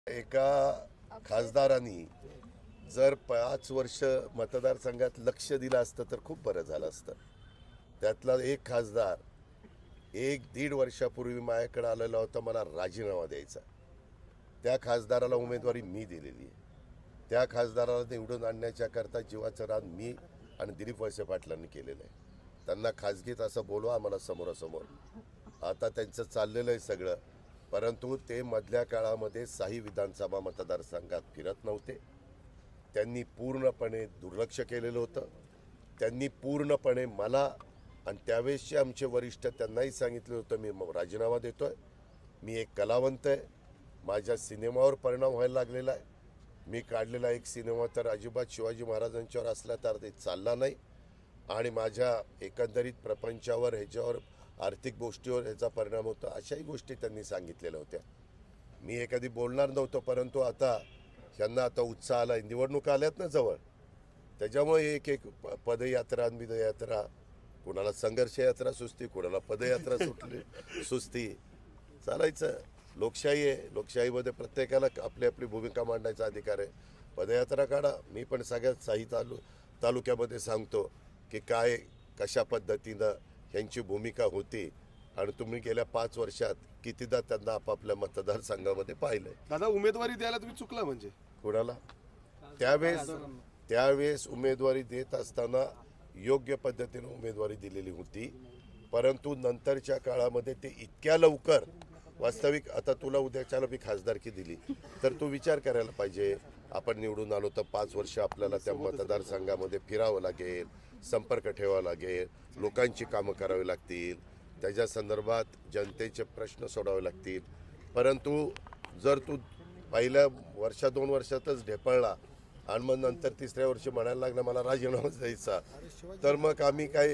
एका खासदारांनी जर 5 वर्ष मतदारसंघात लक्ष दिलं असतं तर खूप बरं झालं असतं। त्यातला एक खासदार 1-1.5 वर्षापूर्वी माझ्याकडे आलेला होता, मला राजीनामा द्यायचा। त्या खासदाराला उमेदवारी मी दिलेली आहे। त्या खासदाराला निवडून आणण्याच्या करता जीवाचं रान मी आणि दिलीप वळसे पाटलांनी केलेलं आहे। त्यांना खासगीत असं बोलवा आम्हाला समोरासमोर। आता त्यांचं चाललेलं आहे सगळं, परंतु ते मधल्या काळामध्ये 6 विधानसभा मतदारसंघात फिरत नव्हते। त्यांनी पूर्णपणे दुर्लक्ष केलेलं होतं। त्यांनी पूर्णपणे मला आणि त्यावेळेसचे आमचे वरिष्ठ त्यांनाही सांगितलं होतं मी राजीनामा देतोय, मी एक कलावंत आहे, माझ्या सिनेमावर परिणाम व्हायला लागलेला आहे। मी काढलेला एक सिनेमा तर अजिबात शिवाजी महाराजांच्यावर असला तर ते चालला नाही आणि माझ्या एकंदरीत प्रपंचावर ह्याच्यावर आर्थिक गोष्टीवर याचा परिणाम होता, अशाही गोष्टी त्यांनी सांगितलेल्या होत्या। मी एखादी बोलणार नव्हतो, परंतु आता यांना आता उत्साह आला, निवडणूक आल्यात ना जवळ, त्याच्यामुळे एक एक पदयात्रा विदयात्रा, कोणाला संघर्ष यात्रा सुस्ती, कोणाला पदयात्रा सुटली सुस्ती, चालायचं। लोकशाही आहे, लोकशाहीमध्ये प्रत्येकाला आपली आपली भूमिका मांडण्याचा अधिकार आहे। पदयात्रा काढा, मी पण सगळ्यात 6 तालुक्यामध्ये सांगतो की काय कशा पद्धतीनं यांची भूमिका होती आणि तुम्ही गेल्या 5 वर्षात कितीदा त्यांना आपापल्या मतदारसंघामध्ये पाहिलंय। दादा उमेदवारी द्यायला तुम्ही चुकला म्हणजे कोणाला त्यावेळेस उमेदवारी देत असताना योग्य पद्धतीने उमेदवारी दिलेली होती, परंतु नंतरच्या काळामध्ये ते इतक्या लवकर वास्तविक आता तुला उद्याच्याला मी खासदारकी दिली तर तू विचार करायला पाहिजे, आपण निवडून आलो तर 5 वर्ष आपल्याला त्या मतदारसंघामध्ये फिरावं लागेल, संपर्क ठेवावा लागेल, लोकांची कामं करावी लागतील, त्याच्या संदर्भात जनतेचे प्रश्न सोडावे लागतील। परंतु जर तू पहिल्या 1-2 वर्षातच ढेपळला आणि मग नंतर 3ऱ्या वर्षी म्हणायला लागला मला राजीनामा द्यायचा, तर मग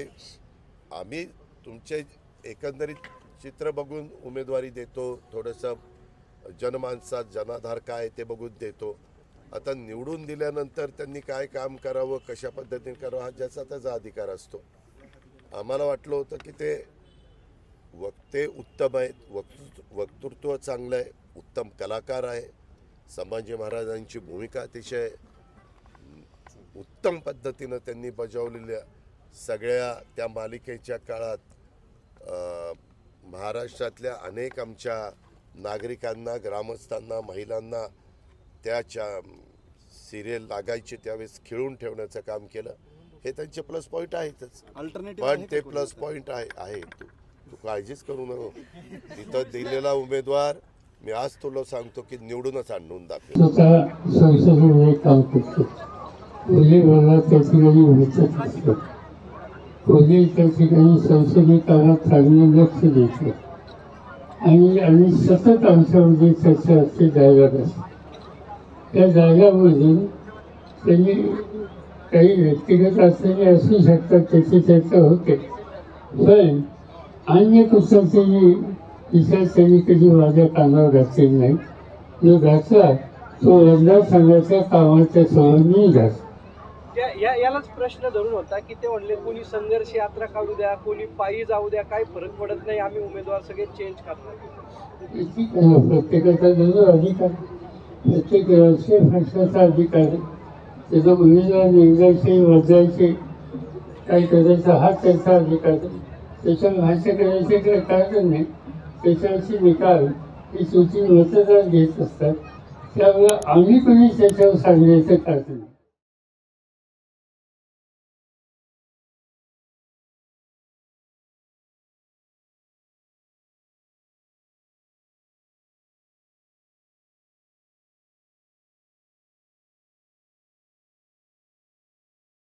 आम्ही तुमचे एकंदरीत चित्र बघून उमेदवारी देतो, थोडंसं जनमानसात जनाधार काय ते बघून देतो। आता निवडून दिल्यानंतर त्यांनी काय काम करावं, कशा पद्धतीने करावं हा ज्याचा त्याचा अधिकार असतो। आम्हाला वाटलं होतं की ते वक्ते उत्तम आहेत, वक्तृत्व चांगलं आहे, उत्तम कलाकार आहे, संभाजी महाराजांची भूमिका अतिशय उत्तम पद्धतीनं त्यांनी बजावलेल्या सगळ्या त्या मालिकेच्या काळात महाराष्ट्रातल्या अनेक आमच्या नागरिकांना, ग्रामस्थांना, महिलांना त्याच्या सिरियल लागायचे त्यावेळेस खिळून ठेवण्याचं काम केलं। हे त्यांचे प्लस पॉईंट आहेतच, पण ते प्लस पॉईंट आहे तू काळजीच करू नको। तिथं दिलेला उमेदवार मी आज तुला सांगतो की निवडूनच आणून दाखवेल। संसदीय कामात चांगलं लक्ष द्यायचं आणि सतत आमच्यामध्ये चर्चा असते जाहिरात। त्या जाहिरातमधून त्यांनी काही व्यक्तिगत असलेले असू शकतात, त्याची चर्चा होते, पण अन्य कुठल्याही विचार त्यांनी कधी माझ्या कानावर घातलेला नाही। जो घातला तो यंदा सांगायच्या कामाच्या समोर मी घातला। यालाच प्रश्न धरून होता की ते म्हणले कोणी संघर्ष यात्रा काढू द्या, कोणी पायी जाऊ द्या, काही फरक पडत नाही, आम्ही उमेदवार सगळे चेंज करणार। प्रत्येकाचा जो अधिकार, प्रत्येक राजकीय पक्षाचा अधिकार आहे, त्याचा उमेदवार निवडायचे बदलायचे काय करायचं हा त्यांचा अधिकार आहे। त्याच्यावर भाष्य करायचे काय कारण नाही, त्याच्यावरचे निकाल ही सूची मतदार घेत असतात, त्यामुळे आम्ही कोणी त्याच्यावर सांगण्याचं कारण नाही।